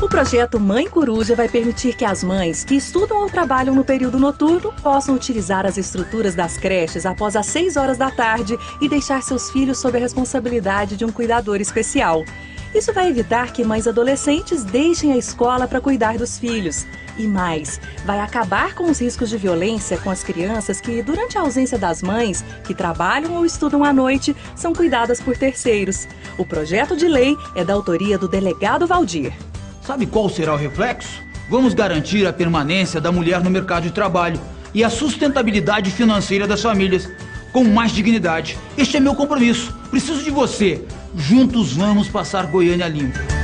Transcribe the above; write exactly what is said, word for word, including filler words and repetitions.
O projeto Mãe Coruja vai permitir que as mães que estudam ou trabalham no período noturno possam utilizar as estruturas das creches após as seis horas da tarde e deixar seus filhos sob a responsabilidade de um cuidador especial. Isso vai evitar que mães adolescentes deixem a escola para cuidar dos filhos. E mais, vai acabar com os riscos de violência com as crianças que, durante a ausência das mães, que trabalham ou estudam à noite, são cuidadas por terceiros. O projeto de lei é da autoria do delegado Valdir. Sabe qual será o reflexo? Vamos garantir a permanência da mulher no mercado de trabalho e a sustentabilidade financeira das famílias, com mais dignidade. Este é meu compromisso. Preciso de você. Juntos vamos passar Goiânia limpo.